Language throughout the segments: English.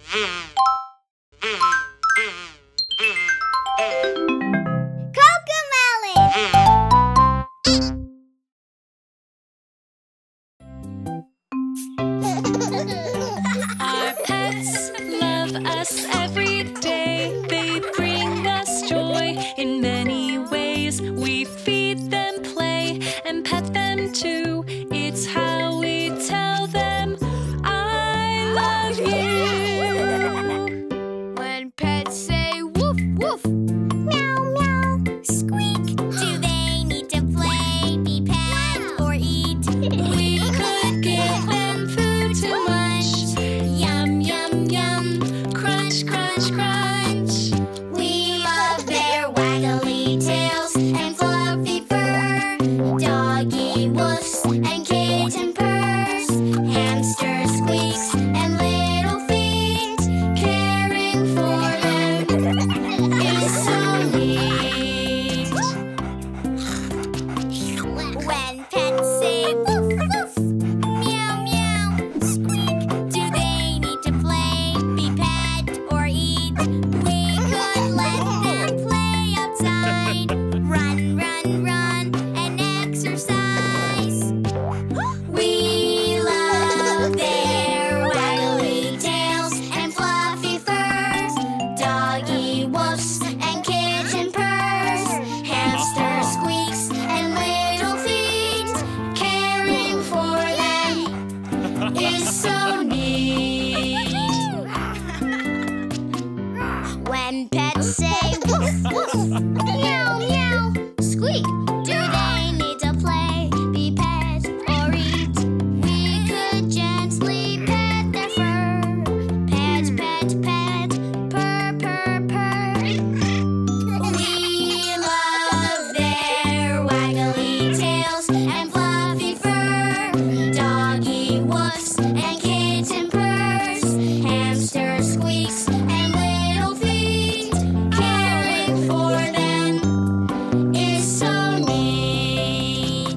Our pets love us every day. They bring us joy in many ways. We feed them, play, and pet them too. It's how we tell them, I love you. When pets say woof woof, meow meow, squeak, do they need to play, be pet, or eat? We could give them food to munch. Yum yum yum, Crunch, crunch, crunch. we love their waggly tails and fluffy fur, doggy woofs and kitten purrs, hamster squeaks and little feet. Caring for them is so neat. When pets say woof woof, meow meow, squeak, do they need to play, be pet, or eat? We could let them play outside, run, run, run, and exercise. We love their waggly tails and fluffy furs, doggy woofs and kitten purrs, hamster squeaks and little feet. Caring for them is so neat. When pets say woof woof, meow meow, squeak, do they need to play, be pet, or eat? We could gently pet their fur, pet, pet, pet, purr, purr, purr. We love their waggly tails and fluffy fur, doggy woofs and kitten purrs, hamster squeaks and little feet. Caring for them is so neat.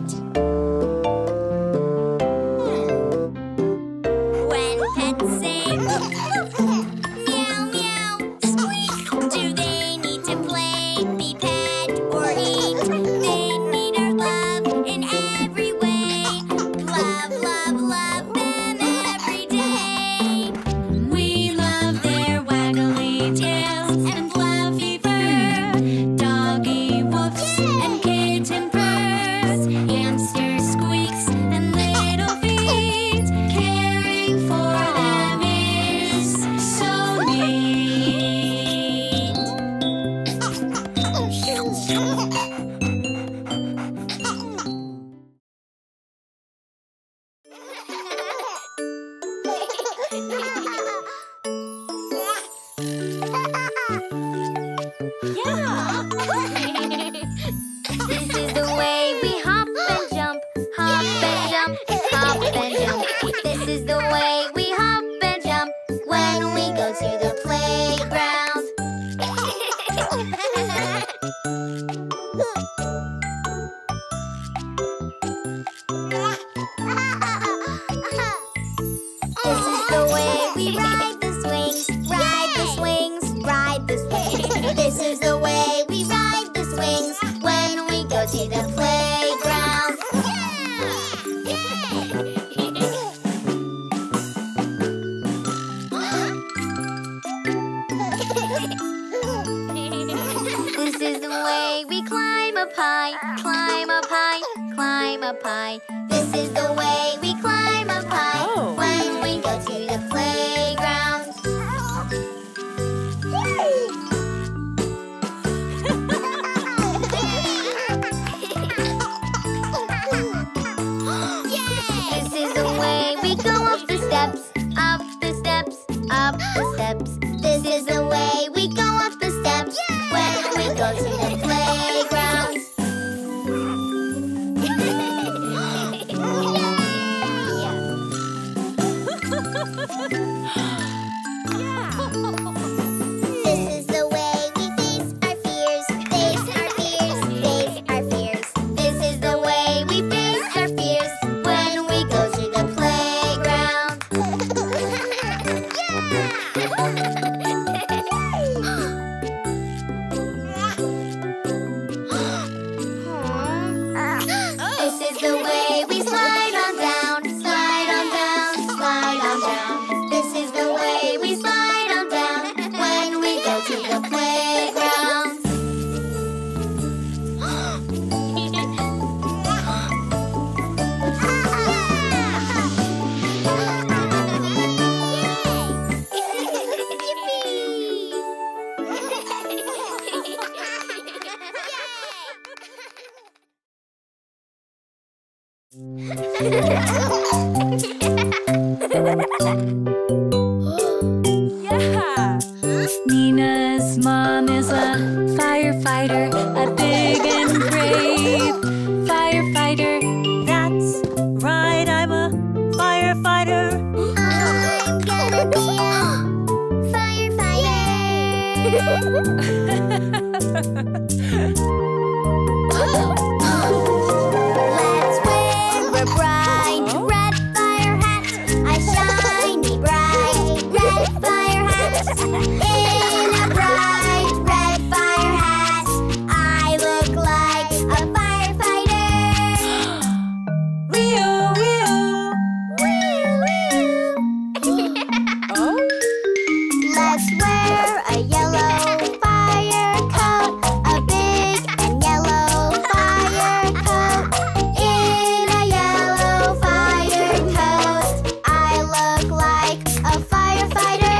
When pets say woof woof, meow meow, squeak, do they need to play, be pet, or eat? They need our love in every way. Love, love, love them every day. We love their waggly tails and fluffy fur, doggy woofs and kitten purrs, hamster squeaks and little feet. Caring for them is so neat. This is the way we hop and jump, hop and jump, hop and jump. This is the way we hop and jump when we go to the playground. This is the way we ride the swings, ride the swings, ride the swings. This is the way we ride the swings when we go to the playground. This is the way we climb up high, climb up high, climb up high. This is the way we climb up high when we go to the playground. This is the way we go up the steps, up the steps, up the steps. This is the way we go up the steps when we go to the playground. This is the way we face our fears, face our fears, face our fears. This is the way we face our fears when we go to the playground. Yeah! Nina's mom is a firefighter, a big and brave firefighter. That's right, I'm a firefighter. I'm gonna be a Let's wear a bright red fire hat, a shiny bright red fire hat. In a bright red fire hat, I look like a firefighter. Wee-oo, wee-oo. Let's wear a yellow fire coat, a big and yellow fire coat. In a yellow fire coat, I look like a firefighter.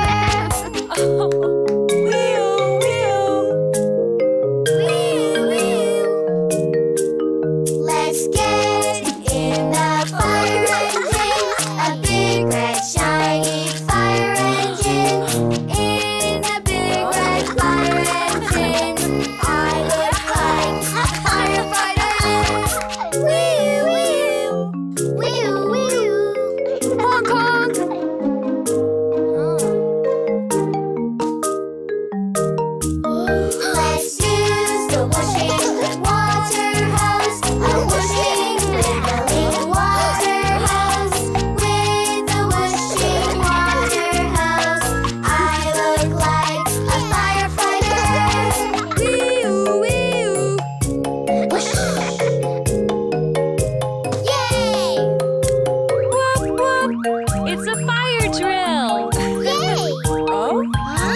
Wee-oo, wee-oo. Let's get in the fire engine, a big red shiny fire engine. In a big red fire engine, I look like a firefighter. Wee wee, wee wee, honk honk. Let's use the washing water hose, a washing wiggling water hose. With the washing water hose, I look like a firefighter. Wee-oo, wee-oo. Yay! Whoop, whoop. It's a fire drill. Yay! Oh? Huh?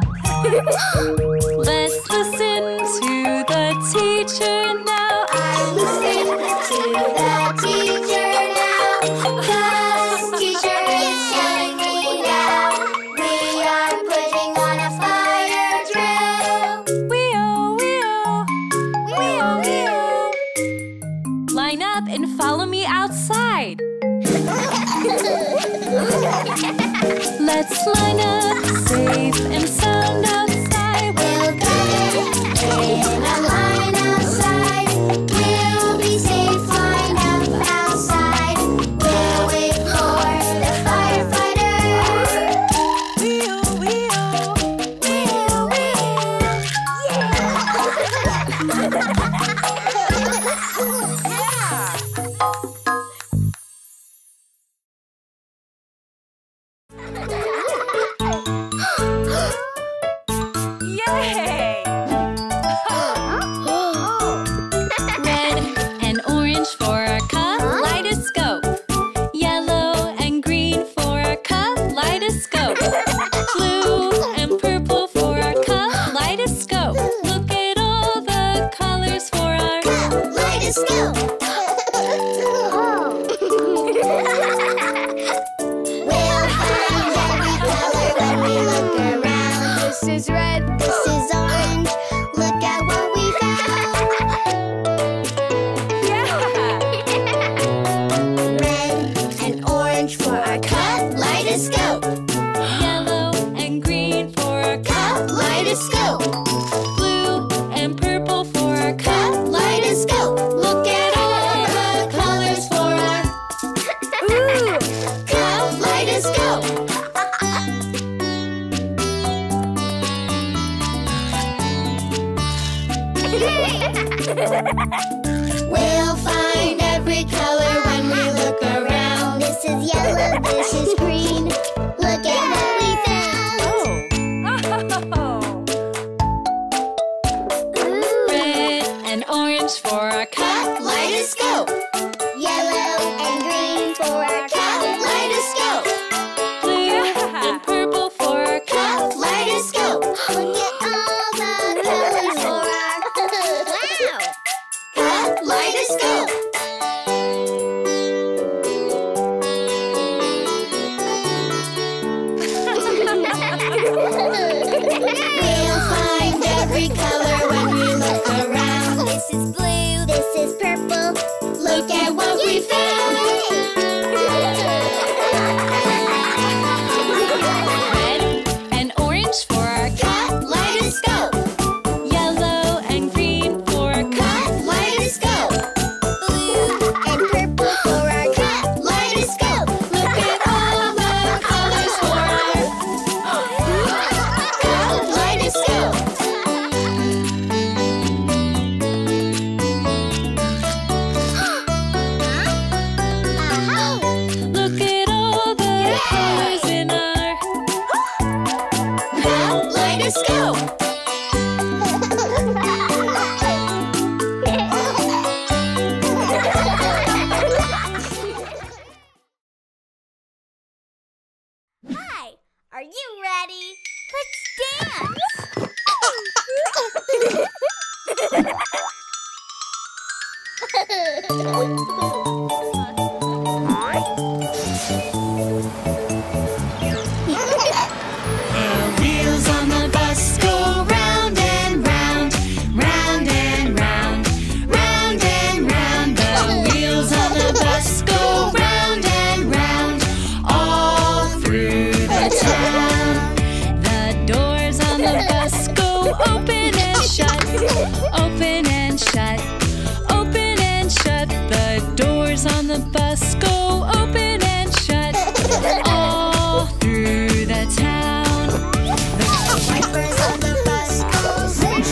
Let's listen to the teacher now. I'm listening to the teacher now. The teacher is telling me now. We are putting on a fire drill. Wee-oo, wee-oo. Wee-oo, wee-oo. Line up and follow me outside. Let's line up safe and sound outside. We'll gather in a line outside. We'll be safe lined up outside. We'll wait for the firefighter. Wee-oo, wee-oo. Wee-oo, Yay! Red and orange for our cup, kaleidoscope. Yellow and green for our cup, kaleidoscope. Blue and purple for our cup, kaleidoscope. Look at all the colors for our Kaleidoscope. We'll find every color when we look around. This is red, this is orange. Look at what we found. Yeah! Red and orange for our kaleidoscope. Yellow and green for our cup, Kaleidoscope. blue and purple for our cup. Kaleidoscope. Look at all the colors for our kaleidoscope. We'll find every color when we look around. This is yellow, this is green. Look at what we found. Red and orange for our cup, Kaleidoscope. Yellow and green for our kaleidoscope. blue and purple for our cup. Kaleidoscope. Look at all the colors for our kaleidoscope. bus go? Hi, are you ready? Let's dance! Wheels on the bus go round and round, round and round, round and round. The wheels on the bus go round and round, all through the town. The doors on the bus go open and shut, open and shut, open and shut. The doors on the bus go open and shut, all through the town. Wipers on the bus go swish,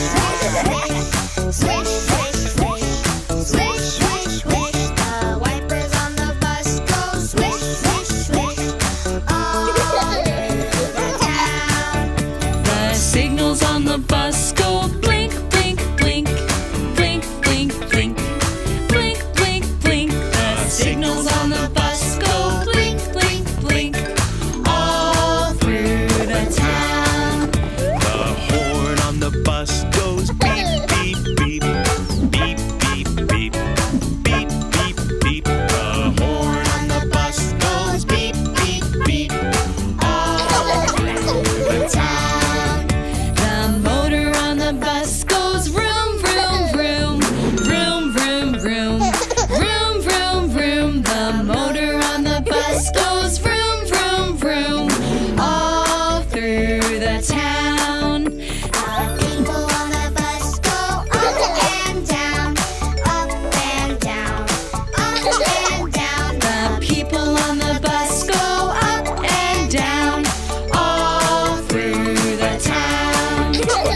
swish, swish, swish, swish, swish, swish. The wipers on the bus go swish, swish, swish, all through the town. The signals on the bus go blink, blink, blink, blink, blink, blink, blink, blink, blink. The signals on the bus go blink, blink, blink, all through the town. The horn on the bus goes beep, beep, beep, beep, beep, beep, beep, beep, beep. The horn on the bus goes beep, beep, beep, all through the town. The motor on the bus goes vroom, vroom, vroom, vroom, vroom, vroom, vroom, vroom, vroom. The motor on the bus goes vroom, vroom, vroom, all through the town. The people on the bus go up and down, up and down, up and down. The people on the bus go up and down, all through the town.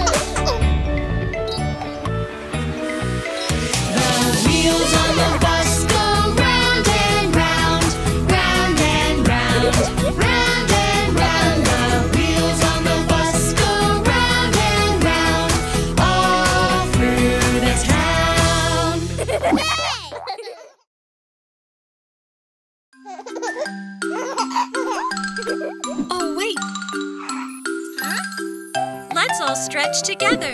The wheels on the bus go round and round, round and round, round and round. The wheels on the bus go round and round, all through the town. Oh, wait. Let's all stretch together.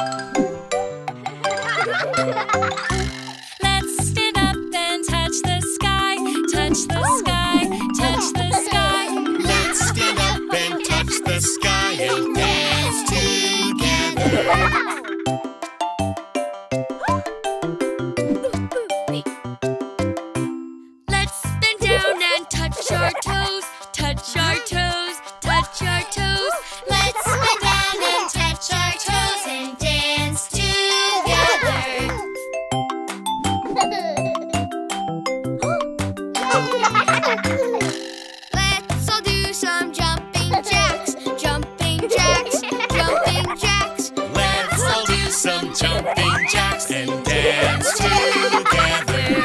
Let's stand up and touch the sky, touch the sky, touch the sky. Let's stand up and touch the sky and dance together. Let's bend down and touch our toes, touch our toes, touch our toes. Let's bend down and touch our toes and dance together. Let's all do some jumping jacks, jumping jacks, jumping jacks. Let's all do some jumping jacks and dance together.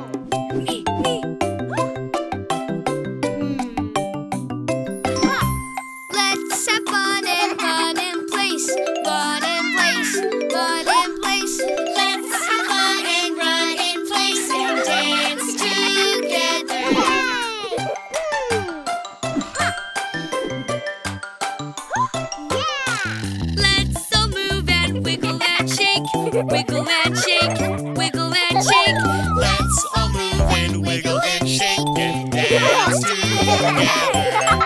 Let's have fun and run in place, run in place, run in place. Let's have fun and run in place and dance together. Let's all move and wiggle and shake, wiggle and shake, wiggle and shake. Let's all move and wiggle and shake and dance together.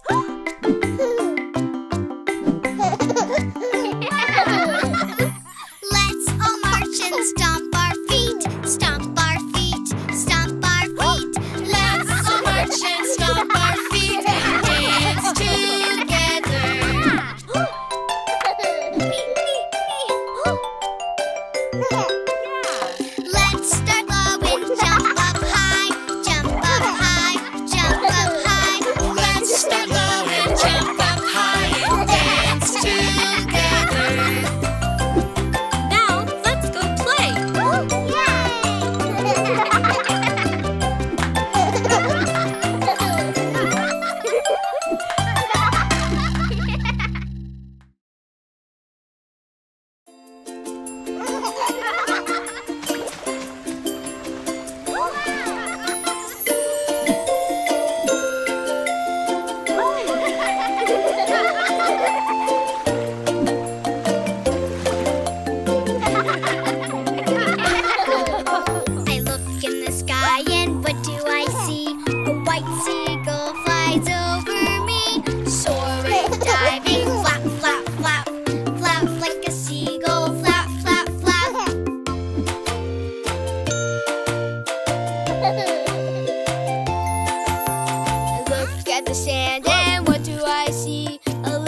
Let's all march and stomp our feet, stomp our feet, stomp our feet. Let's all march and stomp our feet and dance together.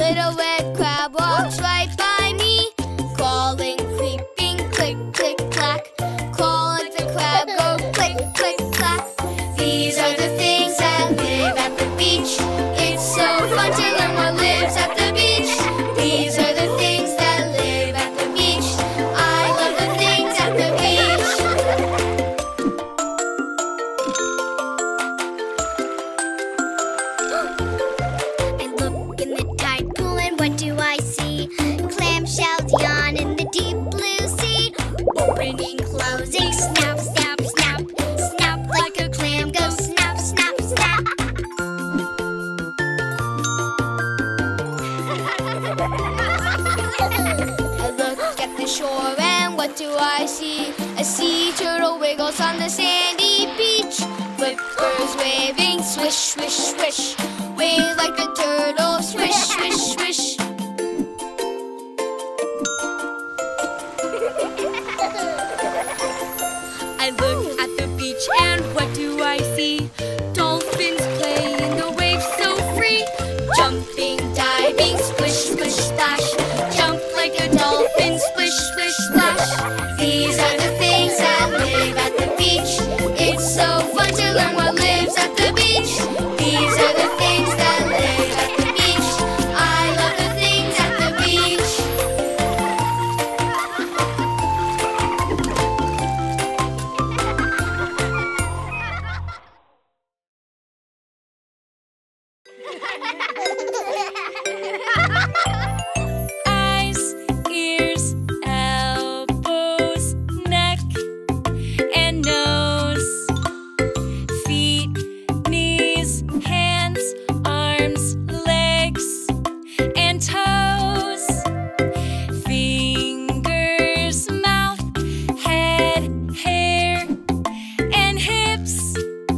little red crab walks right by me. Crawling, creeping, click, click, clack. Crawl like the crab, go click, click, clack. These are the things that live at the beach. It's so fun to learn what lives at the beach. These are the things that live at the beach. I love the things at the beach. I look in the tide pool and what do I see? Clamshells yawn in the deep blue sea. Opening, closing, snap, snap, snap. Snap like a clam goes snap, snap, snap. I look at the shore and what do I see? A sea turtle wiggles on the sandy beach. Flippers waving, swish, swish, swish. Wave like a turtle, swish, swish, swish. I look at the beach and what do I see? Dolphins play in the waves so free. Jumping, diving, splish, splish, splash. Jump like a dolphin, splish, splish, splash. These are the things that live at the beach. It's so fun to learn what lives at the beach. These are the things that live at the beach. I love the things at the beach. Eyes, ears, elbows, neck, and nose. Feet, knees, hands, arms, legs, and toes. Fingers, mouth, head, hair, and hips.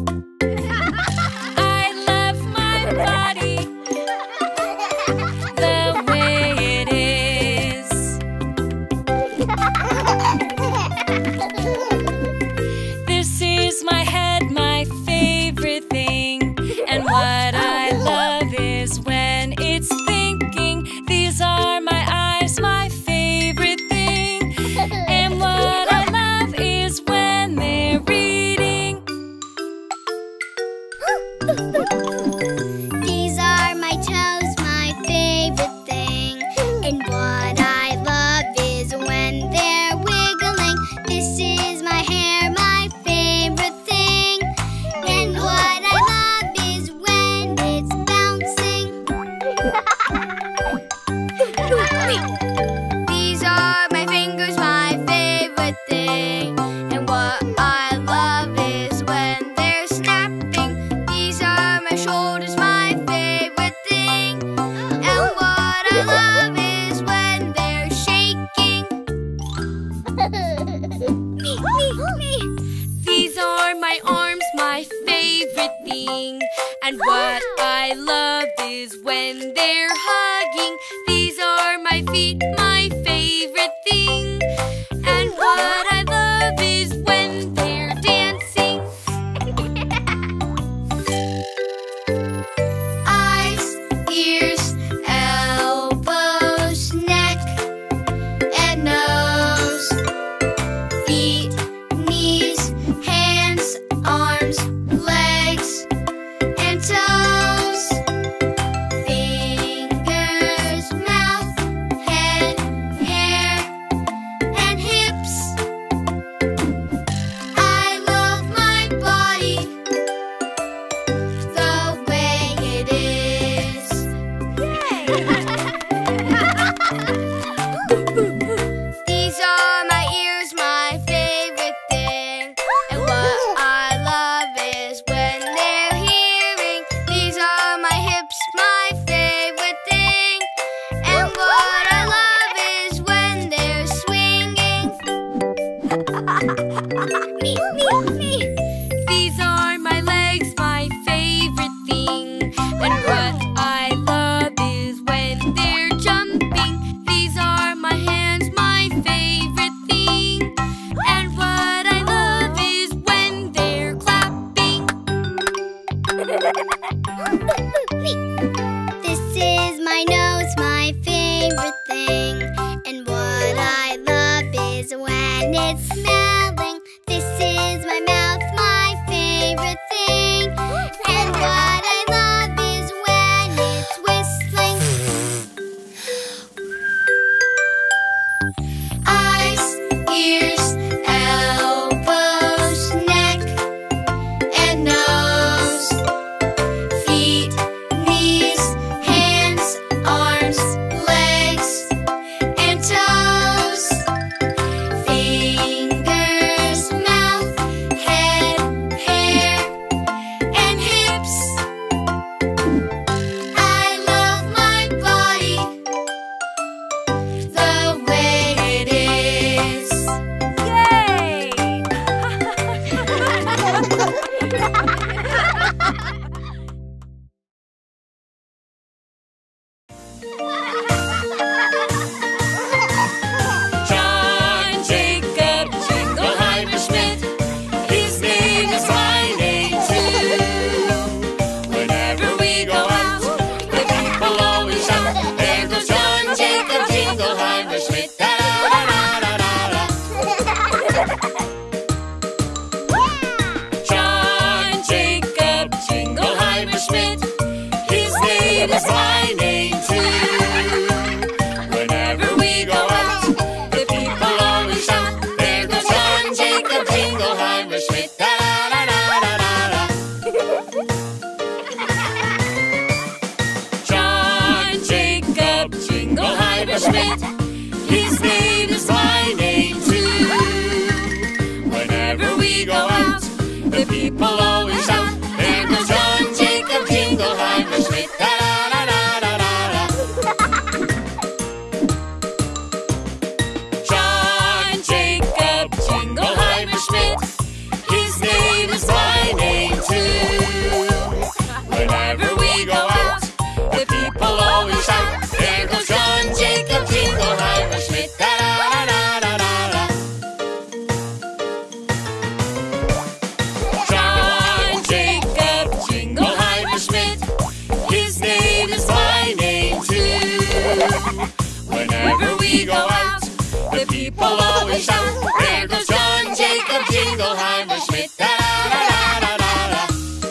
I love my body the way it is. This is my head, my favorite thing. And what I love is when it's thinking. These are my eyes, my favorite thing. And what I love is when they're reading. These are my toes, my favorite thing. And what I love is when they're wiggling. This is my hair, my favorite thing. And what I love is when it's bouncing. These are my fingers, my favorite thing. And what I love is when they're snapping. These are my shoulders, my favorite thing. And what I love is when they're shaking. Me. These are my arms, my favorite thing. And what I love is when they're hugging. These are my feet, my favorite thing. And what I love is when they're dancing. Eyes, ears, elbows, neck, and nose. Feet, knees, hands, arms, legs, and toes. Fingers, mouth, head, hair, and hips. I love my body the way it is. These are my ears, my favorite thing. And what I love is when they're hearing. These are my hips, my favorite thing. And what I love is when they're swinging. Me. These are my legs, my favorite thing. And what I love is when they're jumping. These are my hands, my favorite thing. And what I love is when they're clapping. This is my nose, my my favorite thing. And what I love is when it's smelling. This is my mouth, my favorite thing. And what I love is when it's whistling. Eyes, ears, elbows, neck, and nose. Feet, knees, hands, arms, legs, and toes. Fingers, mouth, head, hair, and hips. I love my body the way it is. John Jacob Jingleheimer Schmidt. His name is my name too. Whenever we go out, the people always shout, "There goes John Jacob Jingleheimer Schmidt." Da-da-da-da-da-da. John Jacob Jingleheimer Schmidt. His name is my name too. Whenever we go out, the people always shout, "There goes John Jacob Jingleheimer Schmidt." Da-da-da-da-da-da. John Jacob Jingleheimer Schmidt. His name is my name too. Whenever we go out, the people always shout, "There goes John Jacob Jingleheimer Schmidt." Da-da-da-da-da-da. John Jacob Jingleheimer Schmidt. His name is my name too. Whenever we go out, the people always shout, "There goes John Jacob Jingleheimer Schmidt." Da-da-da-da-da-da. John Jacob Jingleheimer Schmidt. His name is my name too. Whenever we go out, the people always shout, "There goes John Jacob Jingleheimer Schmidt." Da-da-da-da-da-da.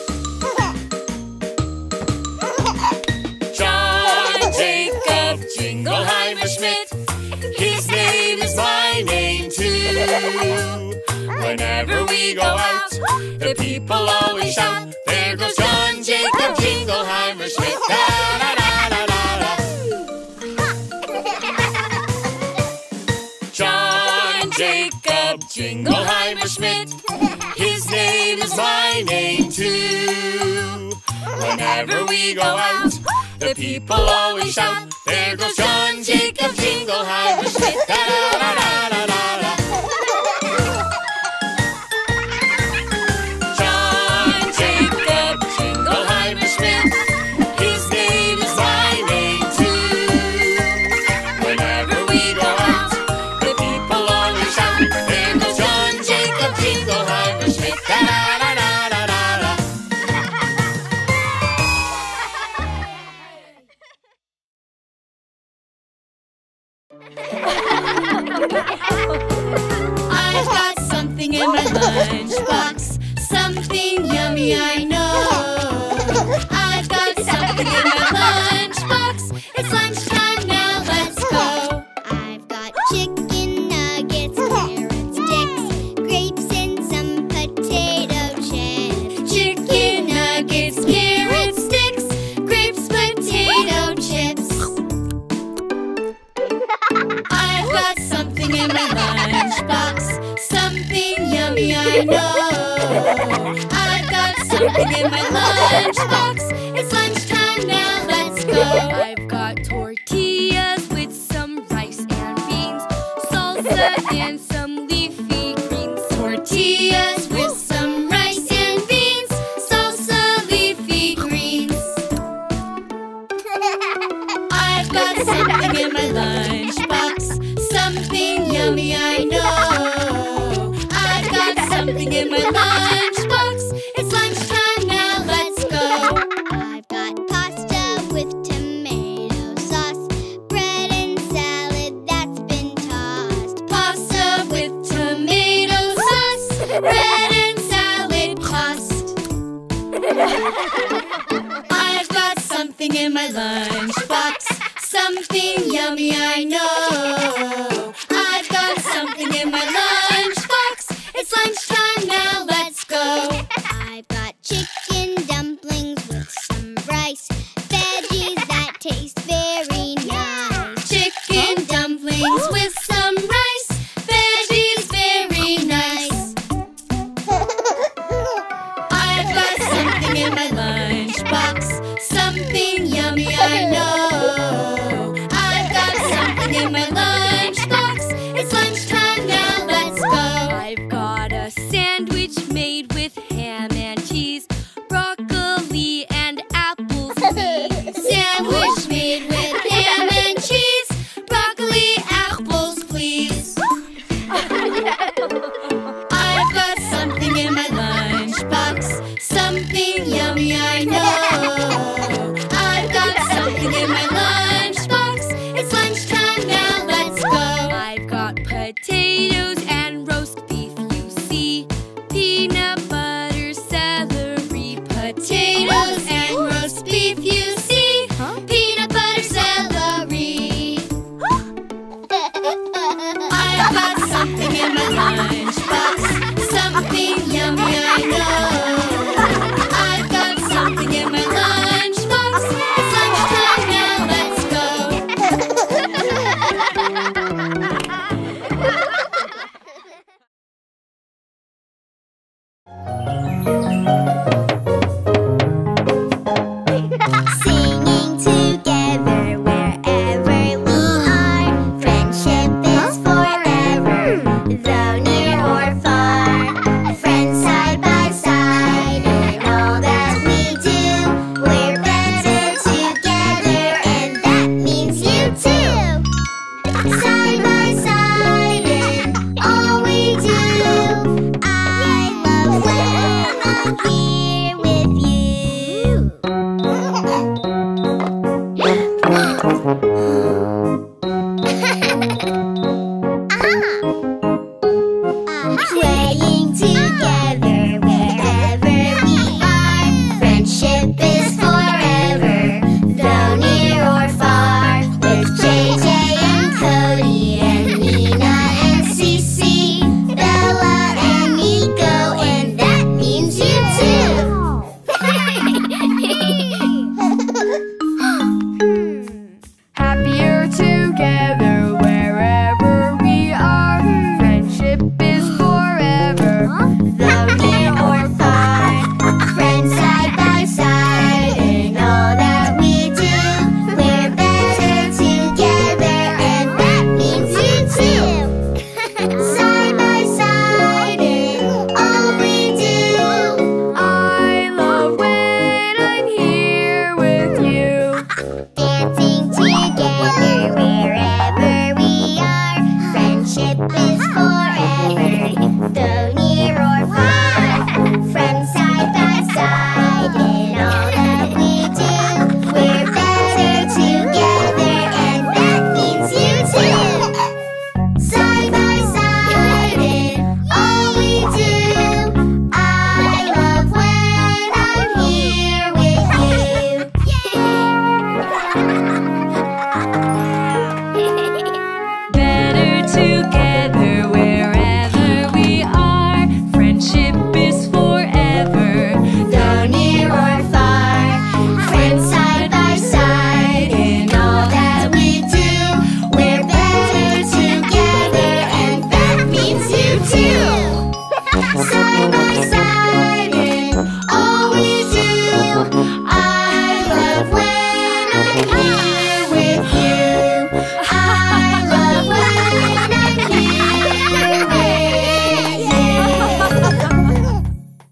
John Jacob Jingleheimer Schmidt. His name is my name too. Whenever we go out, the people always shout, "There goes John Jacob Jingleheimer Schmidt." Da-da-da-da-da-da. John Jacob Jingleheimer Schmidt. His name is my name too. Whenever we go out, the people always shout, "There goes John Jacob Jingleheimer Schmidt." Da-da-da-da-da-da. John Jacob Jingleheimer Schmidt. His name is my name too. Whenever we go out, the people always shout, "There goes John Jacob Jingleheimer Schmidt." Da-da-da-da-da-da. I've got something in my lunchbox, something yummy, I know. I've got something in my lunchbox. It's lunchtime now, let's go. I've got chicken nuggets, carrot sticks, grapes, and some potato chips. Chicken nuggets, carrot sticks, grapes, potato chips. I've got something in my lunchbox, something yummy, I know. I've got something in my lunchbox. It's lunchtime now, let's go. I've got tortillas with some rice and beans, salsa and some leafy greens. Tortillas with some rice and beans, salsa, leafy greens. I've got something in my lunchbox, something yummy, I know. I've got something in my lunchbox. It's lunchtime now, let's go. I've got pasta with tomato sauce, I've got something in my lunchbox, something yummy I know. I've got something in my lunchbox, it's lunchtime now, let's go. I've got chicken dumplings with some rice, veggies that taste very nice. Chicken dumplings with some rice, veggies very nice. I've got something in my lunchbox, something yummy I know. I've got something in my lunchbox, it's lunchtime now, let's go. I've got a sandwich made with ham and cheese, broccoli and apples, please. Sandwich made with ham and cheese, broccoli, apples, please. I've got something in my lunchbox, something yummy I know. I've got something in my lunchbox, it's lunchtime now, let's go. I've got potatoes and roast beef, you see, peanut butter, celery, Potatoes and roast beef, you see, peanut butter, celery. I've got something in my lunchbox, something yummy I know. I've got something in my lunchbox, it's lunchtime now, let's go. Singing together wherever we are. Friendship is forever, though near or far. Friends side by side, in all that we do, we're better together, and that means you too. Side by side in all we do, I love when I'm here with you. Playing together wherever we are. Friendship is forever, though near or far. With JJ and Cody and Nina and Cece, Bella and Nico, and that means you too. Happier together wherever we are. Friendship is forever, Though near or far, friends side by side, in all that we do, we're better together, and that means you too. Side by side in all we do, I love when I'm here with you. dancing together wherever we are. Friendship is forever, though near or far. Friends side by side in all that we do, we're better together, and that means you too. Side by side in all we do, I love when I'm here with you. Better together wherever we are. Friendship is forever, Though near or far, friends side by side in all that we do, we're better together, and that means you too. Side by side in all we do, I love when I'm here with you. I love when I'm here with you.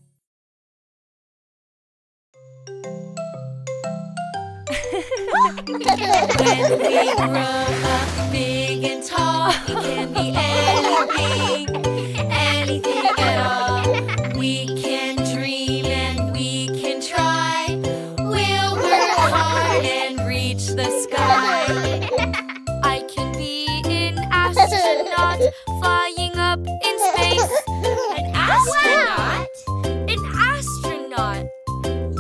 When we grow up big and tall, we can be anything, anything at all. We can dream and we can try. We'll work hard and reach the sky. I can be an astronaut flying up in space. An astronaut? An astronaut.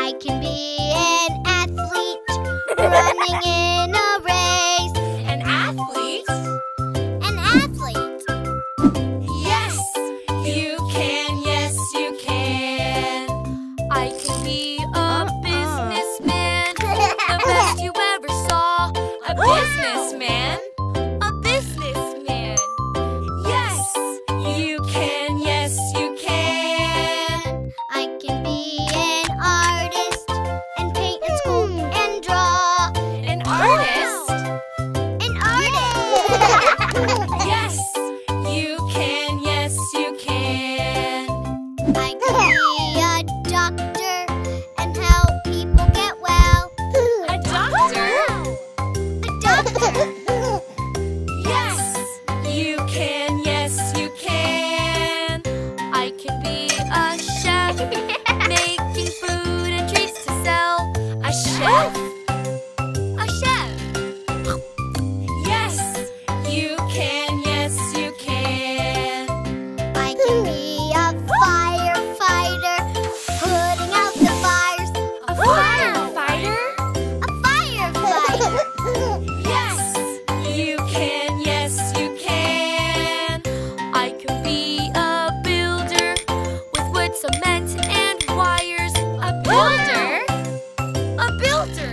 I can be an athlete running in a race. An athlete? An athlete. Yes, you can, yes, you can. I can be a businessman, the best you ever saw. A businessman? A businessman. Yes, you can, yes, you can. I can be an artist and paint and sculpt and draw. An artist? An artist. Yes, you can, yes, you can. I can be a doctor and help people get well. A doctor? A doctor. Yes, you can, yes, you can. I can be a chef, making food and treats to sell. A chef? A chef. Yes, you can, yes, you can. I can be a firefighter putting out the fires. A firefighter? A firefighter. Yes, you can, yes, you can. I can be a builder with wood, cement, and wires. A builder? A builder.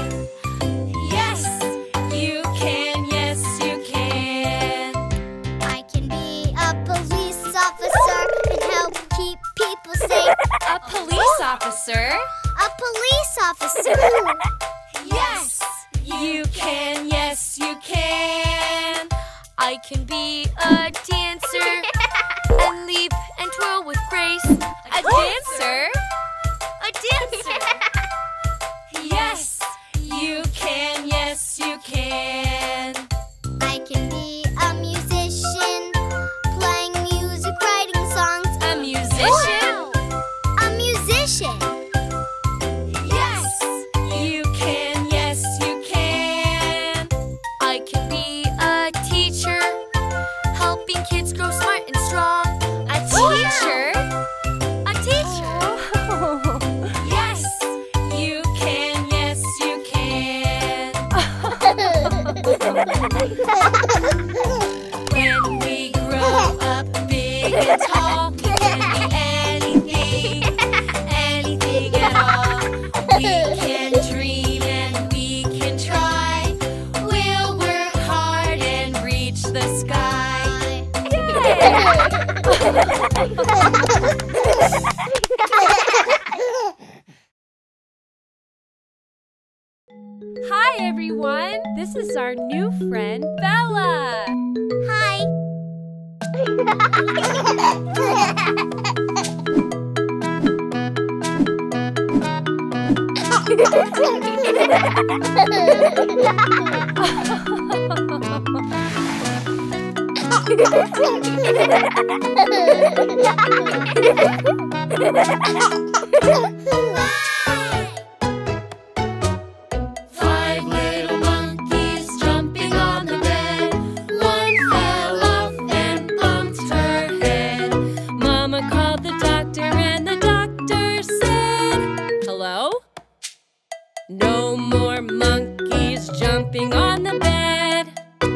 Yes, you can, yes, you can. I can be a police officer and help keep people safe. A police officer? A police officer. Yes, you can, yes, you can. I can be a dancer and leap and twirl with grace. A dancer? A dancer. Yes, you can, yes, you can. I can be a musician playing music, writing songs. A musician? A musician. Yes, you can, yes, you can. I can be a teacher, helping kids grow smart and strong. A teacher? A teacher. Yes, you can, yes, you can. When we grow up big and tall, we can be anything, anything at all. We can dream and we can try. We'll work hard and reach the sky. Hi, everyone. This is our new friend, Bella. Hi. Five little monkeys jumping on the bed. One fell off and bumped her head. Mama called the doctor and the doctor said, "Hello? No more monkeys jumping on the bed."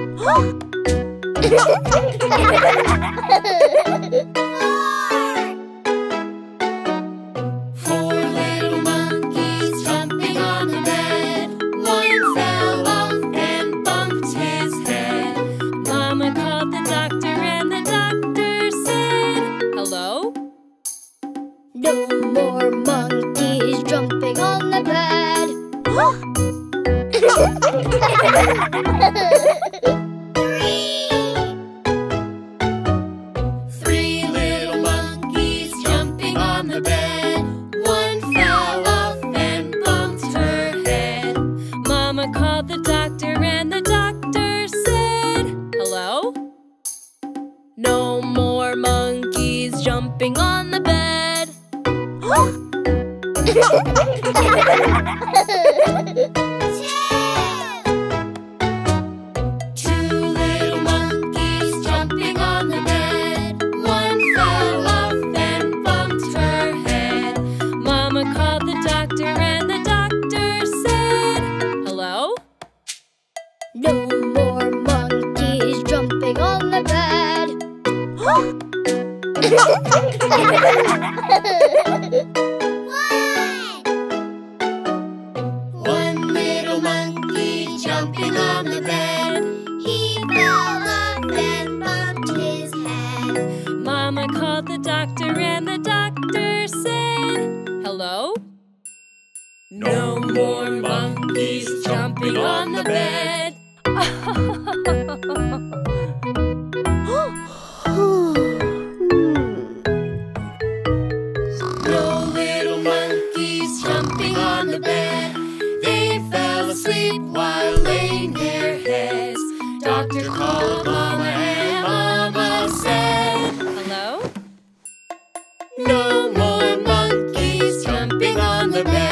Four little monkeys jumping on the bed. One fell off and bumped his head. Mama called the doctor and the doctor said, "Hello? No more monkeys jumping on the bed. Three little monkeys jumping on the bed. One fell off and bumped her head. Mama called the doctor and the doctor said, "Hello? No more monkeys jumping on the bed." Two little monkeys jumping on the bed. One fell off and bumped her head. Mama called the doctor One little monkey jumping on the bed. He fell off and bumped his head. Mama called the doctor and the doctor said, "Hello? No more monkeys jumping on the bed. No little monkeys jumping on the bed. They fell asleep while laying their heads. Doctor called Mama and Mama said, Hello? no more monkeys jumping on the bed.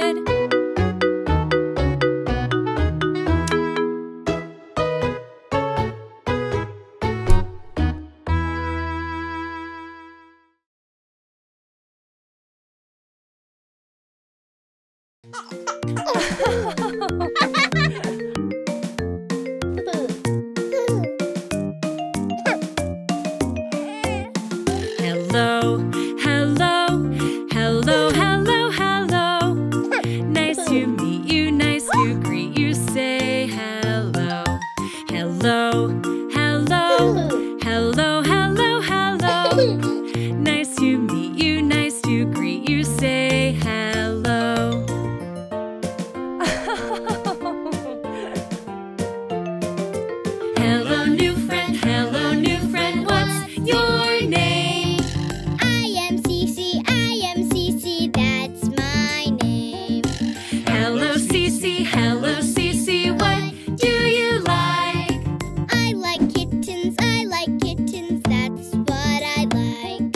Hello, hello, hello, hello, hello. Nice to meet you, nice to greet you, say hello. Hello, hello, hello, hello, hello. Nice to meet you, nice to greet you, say hello. Hello, new friend, what's your name? I am Cece, that's my name. Hello, Cece, what do you like? I like kittens, that's what I like.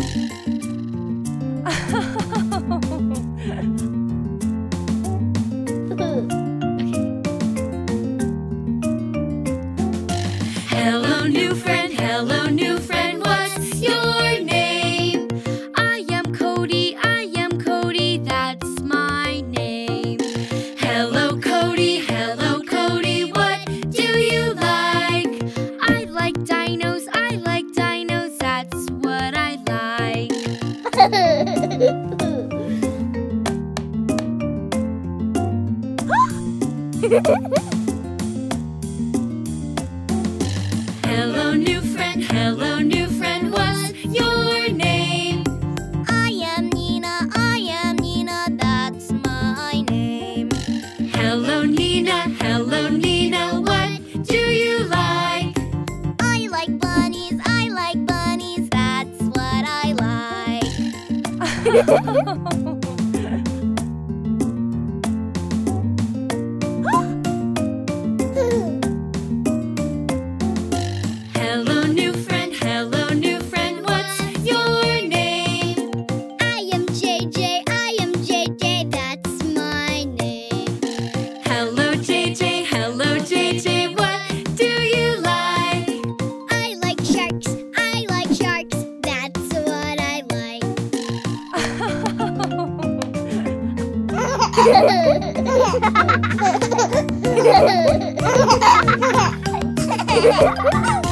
Hello, new friend, what's your name? I am Cody, that's my name. Hello, Cody, what do you like? I like dinos, that's what I like. Hello, new friend, what's your name? I am Nina, that's my name. Hello, Nina, what do you like? I like bunnies, that's what I like. Hello, new friend, what's your name? I am JJ, that's my name. Hello, JJ, what do you like? I like sharks, that's what I like.